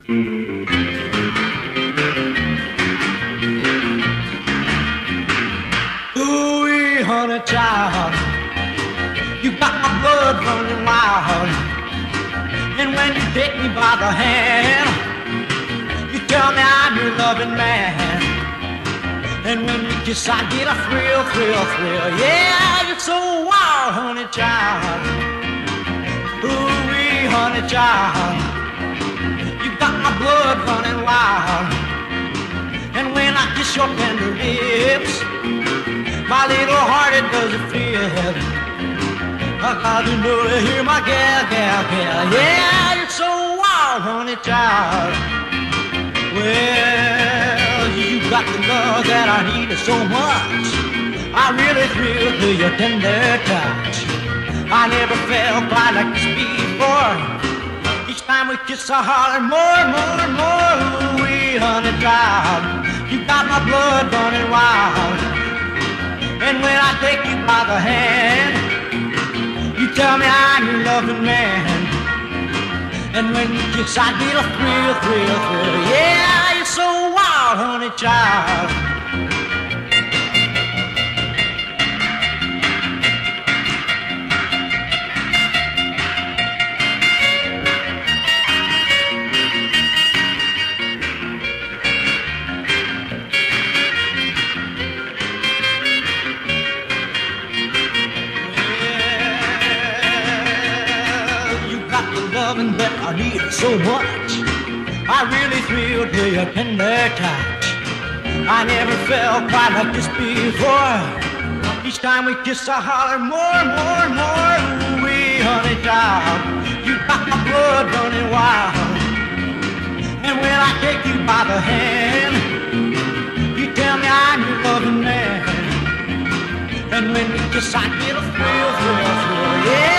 Ooh, honey child, you got my blood running wild. And when you take me by the hand, you tell me I'm your loving man. And when you kiss, I get a thrill, thrill, thrill. Yeah, you're so wild, honey child. Ooh-wee, honey child, you got my blood running wild. And when I kiss your tender lips, my little heart, it doesn't feel. I got to know to hear my gal, gal, gal. Yeah, you're so wild, honey child. Well, you got the love that I need so much. I really thrill to your tender touch. I never felt quite like this before. Each time we kiss, I holler more, more, more. Ooh-wee, honey child, you got my blood running wild. And when I take you by the hand, you tell me I'm your loving man. And when you kiss, I get a thrill, thrill, thrill. Yeah, you're so wild, honey child. Loving that I need so much. I really thrill to your tender touch. I never felt quite like this before. Each time we kiss, I holler more, more, more. Ooh-wee, honey child, you got my blood running wild. And when I take you by the hand, you tell me I'm your loving man. And when we kiss, I get a thrill, thrill, thrill. Yeah.